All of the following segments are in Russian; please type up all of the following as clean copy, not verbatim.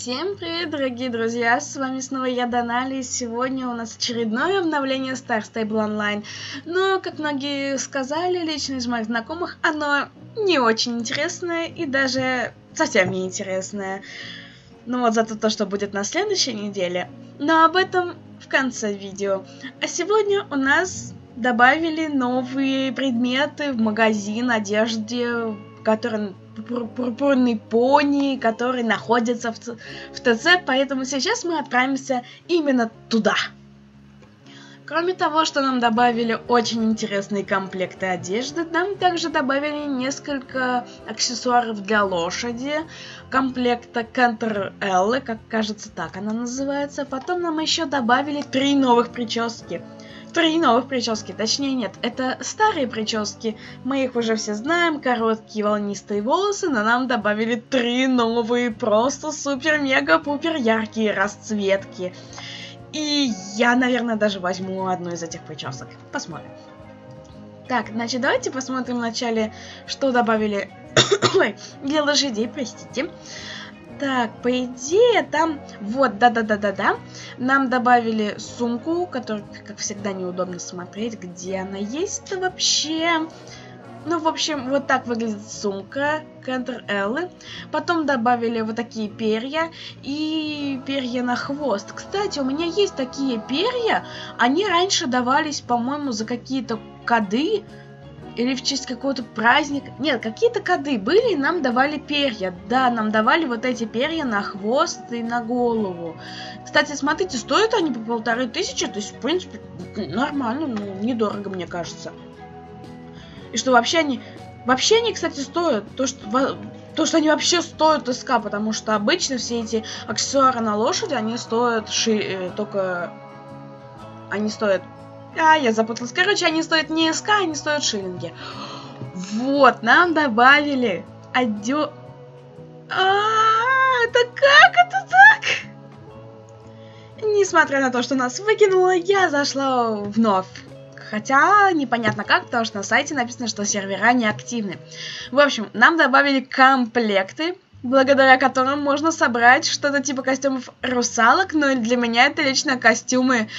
Всем привет, дорогие друзья, с вами снова я, Донали, и сегодня у нас очередное обновление Star Stable Online. Но, как многие сказали, лично из моих знакомых, оно не очень интересное и даже совсем не интересное. Ну вот зато то, что будет на следующей неделе, но об этом в конце видео. А сегодня у нас добавили новые предметы в магазин одежды, который... Пурпурный пони, который находится в ТЦ, поэтому сейчас мы отправимся именно туда. Кроме того, что нам добавили очень интересные комплекты одежды, нам также добавили несколько аксессуаров для лошади, комплекта Кантер Эллы, как кажется так она называется. Потом нам еще добавили 3 новых прически. 3 новых прически, точнее нет, это старые прически, мы их уже все знаем, короткие волнистые волосы, но нам добавили 3 новые, просто супер-мега-пупер яркие расцветки. И я, наверное, даже возьму одну из этих причесок. Посмотрим. Так, значит, давайте посмотрим вначале, что добавили для лошадей, простите. Так, по идее, там... Вот, да-да-да-да-да. Нам добавили сумку, которую, как всегда, неудобно смотреть, где она есть-то вообще. Ну, в общем, вот так выглядит сумка Кантер Эллы. Потом добавили вот такие перья и перья на хвост. Кстати, у меня есть такие перья. Они раньше давались, по-моему, за какие-то коды. Или в честь какого-то праздника. Нет, какие-то коды были, и нам давали перья. Да, нам давали вот эти перья на хвост и на голову. Кстати, смотрите, стоят они по 1500, то есть, в принципе, нормально, ну, недорого, мне кажется. И что вообще они, кстати, стоят. То, что они вообще стоят СК, потому что обычно все эти аксессуары на лошади, они стоят только... Они стоят... я запуталась. Короче, они стоят не СК, они стоят шиллинги. Вот, нам добавили это как это так? Несмотря на то, что нас выкинуло, я зашла вновь. Хотя непонятно как, потому что на сайте написано, что сервера не активны. В общем, нам добавили комплекты, благодаря которым можно собрать что-то типа костюмов русалок, но для меня это лично костюмы...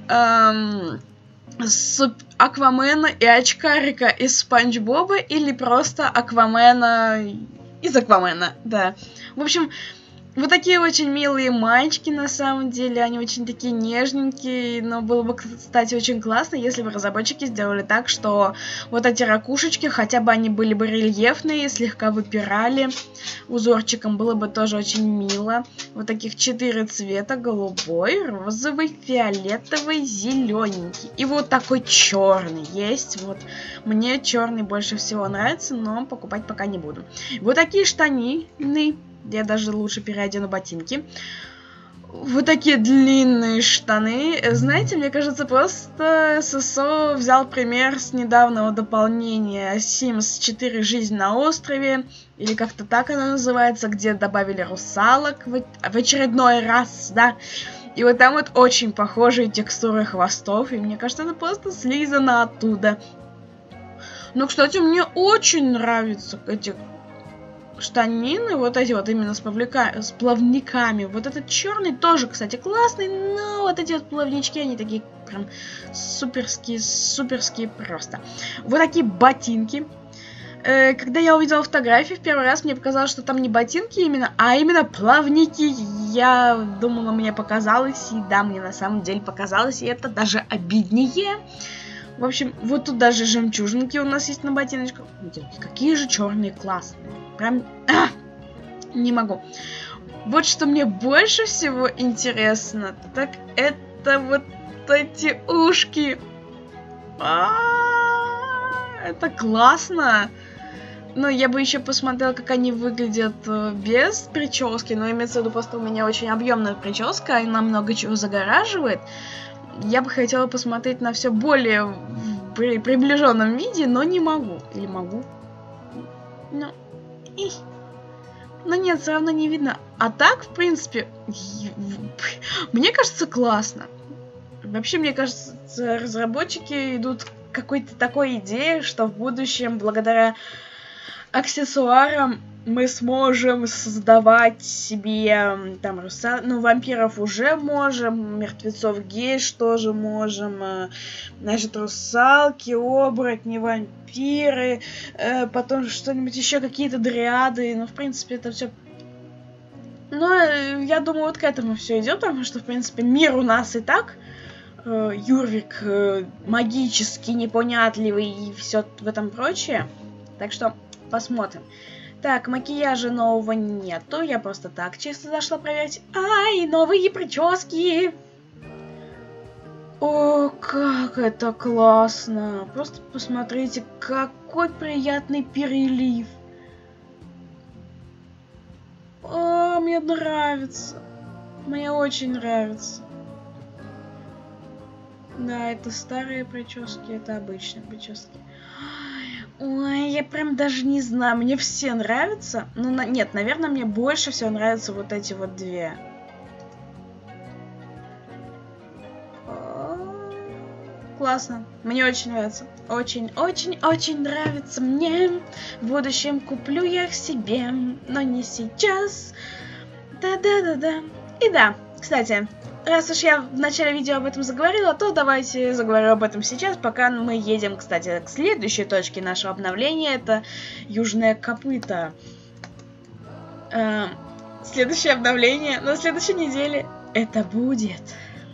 Аквамена и очкарика из Спанч Боба или просто Аквамена из Аквамена, да. В общем, вот такие очень милые мальчики, на самом деле, они очень такие нежненькие, но было бы, кстати, очень классно, если бы разработчики сделали так, что вот эти ракушечки, хотя бы они были бы рельефные, слегка выпирали узорчиком, было бы тоже очень мило. Вот таких 4 цвета: голубой, розовый, фиолетовый, зелененький. И вот такой черный есть. Вот мне черный больше всего нравится, но покупать пока не буду. Вот такие штанины. Я даже лучше переодену ботинки. Вот такие длинные штаны. Знаете, мне кажется, просто ССО взял пример с недавнего дополнения Sims 4 «Жизнь на острове», или как-то так оно называется, где добавили русалок в очередной раз, да. И вот там вот очень похожие текстуры хвостов, и мне кажется, это просто слизано оттуда. Но, кстати, мне очень нравятся эти штанины, вот эти вот именно с плавниками. Вот этот черный тоже, кстати, классный, но вот эти вот плавнички, они такие прям суперские просто. Вот такие ботинки. Когда я увидела фотографии в первый раз, мне показалось, что там не ботинки именно, а именно плавники. Я думала, мне показалось, и да, мне на самом деле показалось, и это даже обиднее. В общем, вот тут даже жемчужинки у нас есть на ботиночках. Какие же черные классные. Прям... не могу. Вот что мне больше всего интересно, так это вот эти ушки. Это классно. Но я бы еще посмотрела, как они выглядят без прически. Но имеется в виду, просто у меня очень объемная прическа, и она много чего загораживает. Я бы хотела посмотреть на все более в приближенном виде, но не могу. Или могу? Ну, но нет, все равно не видно. А так, в принципе, мне кажется, классно. Вообще, мне кажется, разработчики идут к какой-то такой идее, что в будущем, благодаря аксессуарам мы сможем создавать себе там вампиров уже можем, мертвецов гейш тоже можем, значит, русалки, оборотни, вампиры, потом что-нибудь еще, какие-то дриады, ну, в принципе, это все. Но я думаю, вот к этому все идет, потому что, в принципе, мир у нас и так Юрвик магический, непонятливый и все в этом прочее. Так что посмотрим. Так, макияжа нового нету. Я просто так чисто зашла проверить. Ай, новые прически! О, как это классно! Просто посмотрите, какой приятный перелив. О, мне нравится. Мне очень нравится. Да, это старые прически, это обычные прически. Ой, я прям даже не знаю, мне все нравятся. Ну, нет, наверное, мне больше всего нравятся вот эти вот две. Классно, мне очень нравится. Очень нравится мне. В будущем куплю я их себе, но не сейчас. Да-да-да-да. И да, кстати, раз уж я в начале видео об этом заговорила, то давайте заговорю об этом сейчас, пока мы едем, кстати, к следующей точке нашего обновления. Это Южное Копыто. Следующее обновление на следующей неделе это будет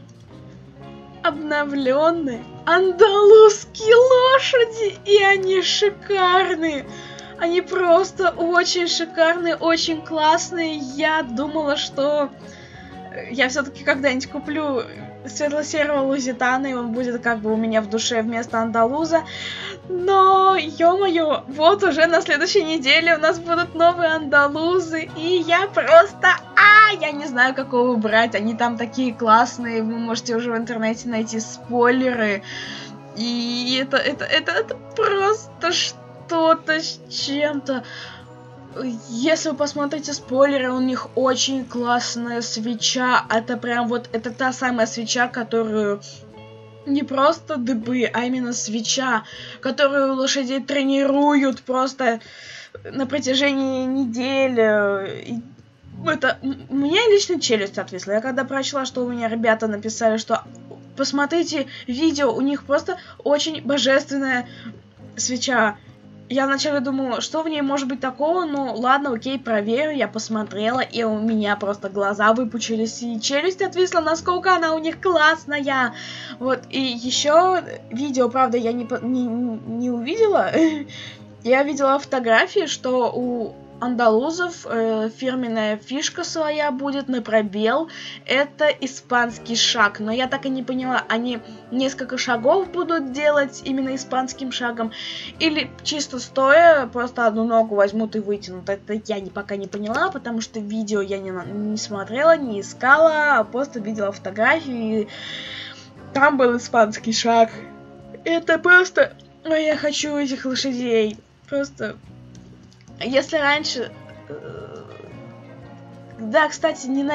обновленные андалузские лошади, и они шикарные. Они просто очень шикарные, очень классные. Я думала, что я все-таки когда-нибудь куплю светло-серого лузитана, и он будет как бы у меня в душе вместо андалуза. Но, ё-моё, вот уже на следующей неделе у нас будут новые андалузы, и я просто... я не знаю, какого брать. Они там такие классные, вы можете уже в интернете найти спойлеры. И это просто что-то с чем-то. Если вы посмотрите спойлеры, у них очень классная свеча. Это прям вот, это та самая свеча, которую не просто дыбы, а именно свеча, которую лошадей тренируют просто на протяжении недели. И это, у меня лично челюсть отвисла. Я когда прочла, что у меня ребята написали, что посмотрите видео, у них просто очень божественная свеча. Я вначале думала, что в ней может быть такого, ну ладно, окей, проверю, я посмотрела, и у меня просто глаза выпучились, и челюсть отвисла, насколько она у них классная. Вот, и еще видео, правда, я не увидела, я видела фотографии, что у андалузов фирменная фишка своя будет на пробел. Это испанский шаг. Но я так и не поняла, они несколько шагов будут делать именно испанским шагом, или чисто стоя просто одну ногу возьмут и вытянут. Это я пока не поняла, потому что видео я не смотрела, не искала, а просто видела фотографии, и там был испанский шаг. Это просто... я хочу этих лошадей. Просто... Если раньше... Да, кстати, не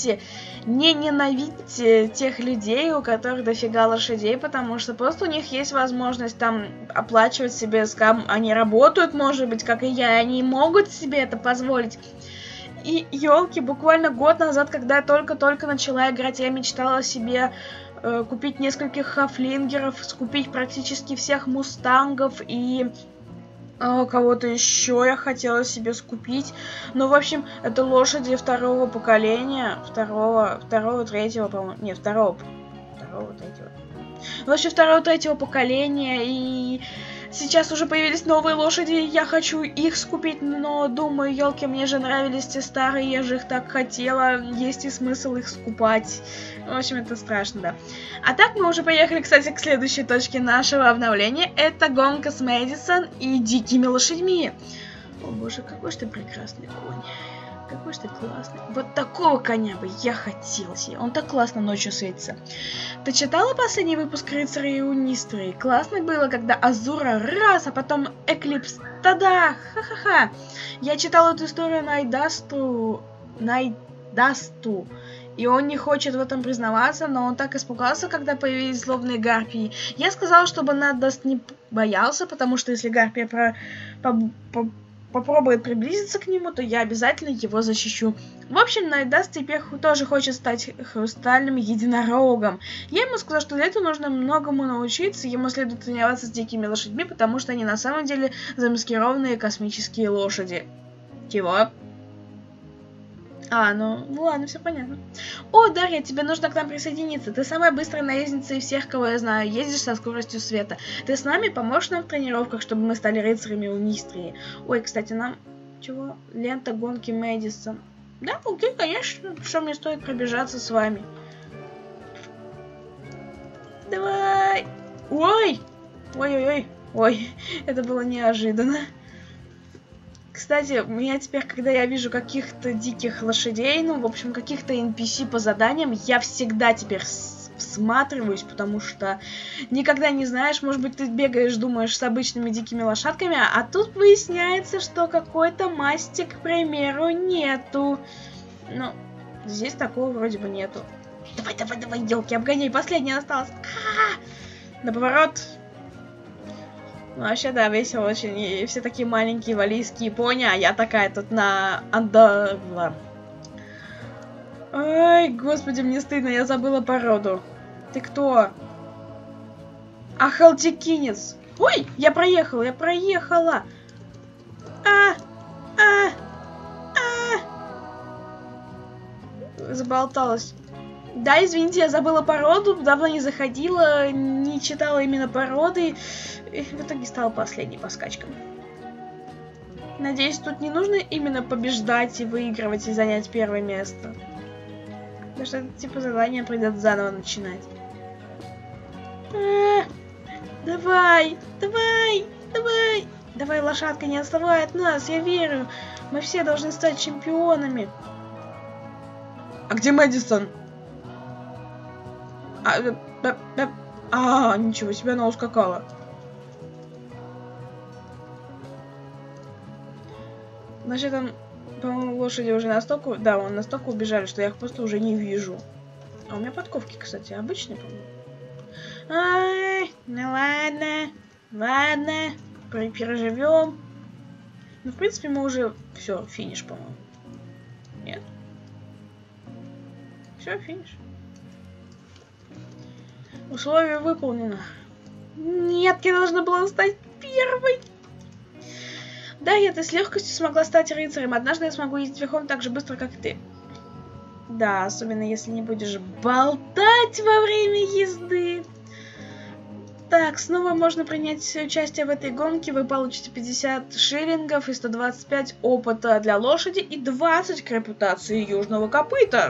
ненавидьте тех людей, у которых дофига лошадей, потому что просто у них есть возможность там оплачивать себе скам. Они работают, может быть, как и я, и они могут себе это позволить. И, елки, буквально год назад, когда я только-только начала играть, я мечтала себе купить нескольких хафлингеров, скупить практически всех мустангов и... кого-то еще я хотела себе скупить. Ну, в общем, это лошади второго поколения. Второго, третьего, по-моему. Не, второго, третьего. В общем, второго, третьего поколения. И сейчас уже появились новые лошади. Я хочу их скупить, но думаю, елки, мне же нравились те старые, я же их так хотела. Есть и смысл их скупать. В общем, это страшно, да. А так мы уже поехали, кстати, к следующей точке нашего обновления. Это гонка с Мэдисон и дикими лошадьми. О боже, какой же ты прекрасный конь. Какой же ты классный. Вот такого коня бы я хотела себе. Он так классно ночью светится. Ты читала последний выпуск Рыцарей и Унистры? Классно было, когда Азура раз, а потом Эклипс. Та-да! Ха-ха-ха! Я читала эту историю Найдасту. И он не хочет в этом признаваться, но он так испугался, когда появились злобные гарпии. Я сказала, чтобы Найдаст не боялся, потому что если гарпия попробует приблизиться к нему, то я обязательно его защищу. В общем, на Дасте теперь тоже хочет стать хрустальным единорогом. Я ему сказала, что для этого нужно многому научиться, ему следует тренироваться с дикими лошадьми, потому что они на самом деле замаскированные космические лошади. Чего? Ну ладно, все понятно. О, Дарья, тебе нужно к нам присоединиться. Ты самая быстрая наездница из всех, кого я знаю. Ездишь со скоростью света. Ты с нами поможешь нам в тренировках, чтобы мы стали рыцарями у Мистрии. Ой, кстати, нам... Чего? Лента гонки Мэдисон. Да, окей, конечно. Что мне стоит пробежаться с вами? Давай! Ой! Ой-ой-ой. Ой, это было неожиданно. Кстати, у меня теперь, когда я вижу каких-то диких лошадей, ну, в общем, каких-то NPC по заданиям, я всегда теперь всматриваюсь, потому что никогда не знаешь, может быть, ты бегаешь, думаешь, с обычными дикими лошадками, а тут выясняется, что какой-то масти, к примеру, нету. Ну, здесь такого вроде бы нету. Давай, елки, обгоняй, последняя осталась. На поворот. Ну, вообще, да, весело очень. И все такие маленькие валийские пони, а я такая тут на андагла. Ой, господи, мне стыдно, я забыла породу. Ты кто? Ахалтикинец. Ой, я проехала. Заболталась. Да, извините, я забыла породу, давно не заходила, не читала именно породы, и в итоге стала последней по скачкам. Надеюсь, тут не нужно именно побеждать и выигрывать и занять первое место. Потому что это типа задание придется заново начинать. Давай, лошадка, не отставай от нас, я верю. Мы все должны стать чемпионами. А где Мэдисон? Ничего себе, она ускакала. Значит, там, по-моему, лошади уже настолько... Да, он настолько убежали, что я их просто уже не вижу. А у меня подковки, кстати, обычные, по-моему. Ай, ну ладно. Переживем. Ну, в принципе, мы уже... Все, финиш, по-моему. Нет? Все, финиш. Условие выполнено. Нет, я должна была стать первой. Да, ты с легкостью смогла стать рыцарем. Однажды я смогу ездить верхом так же быстро, как и ты. Да, особенно если не будешь болтать во время езды. Так, снова можно принять участие в этой гонке. Вы получите 50 шиллингов и 125 опыта для лошади и 20 к репутации южного копыта.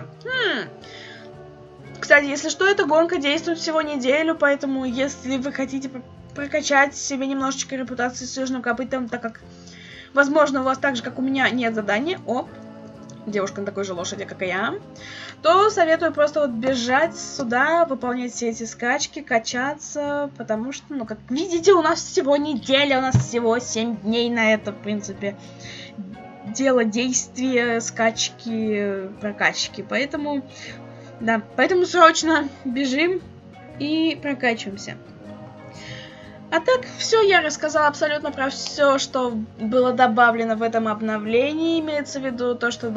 Кстати, если что, эта гонка действует всего неделю, поэтому если вы хотите прокачать себе немножечко репутации с южным копытом, так как, возможно, у вас так же, как у меня, нет задания, девушка на такой же лошади, как и я, то советую просто вот бежать сюда, выполнять все эти скачки, качаться, потому что, ну, как видите, у нас всего неделя, у нас всего 7 дней на это, в принципе, дело, действия, скачки, прокачки, поэтому... Да, поэтому срочно бежим и прокачиваемся. А так, все я рассказала абсолютно про все, что было добавлено в этом обновлении. Имеется в виду то, что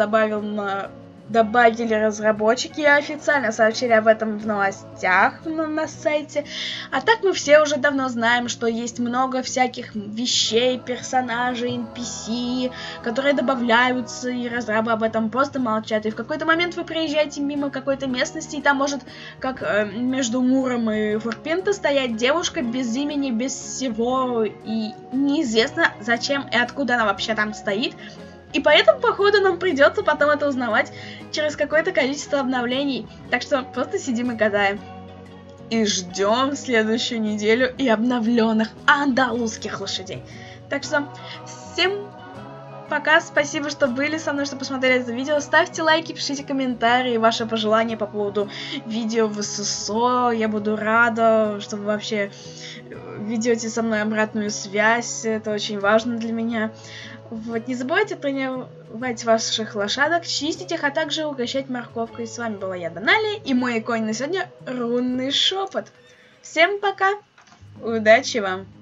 добавили разработчики, официально сообщили об этом в новостях на сайте. А так мы все уже давно знаем, что есть много всяких вещей, персонажей, NPC, которые добавляются, и разрабы об этом просто молчат. И в какой-то момент вы приезжаете мимо какой-то местности, и там может, как между Муром и Фурпинто, стоять девушка без имени, без всего, и неизвестно, зачем и откуда она вообще там стоит. И поэтому, походу, нам придется потом это узнавать через какое-то количество обновлений. Так что просто сидим и гадаем. И ждем следующую неделю и обновленных андалузских лошадей. Так что всем пока, спасибо, что были со мной, что посмотрели это видео. Ставьте лайки, пишите комментарии, ваши пожелания по поводу видео в ССО. Я буду рада, что вы вообще ведете со мной обратную связь. Это очень важно для меня. Вот, не забывайте тренировать ваших лошадок, чистить их, а также угощать морковкой. С вами была я, Данали, и мой конь на сегодня — Рунный Шепот. Всем пока, удачи вам!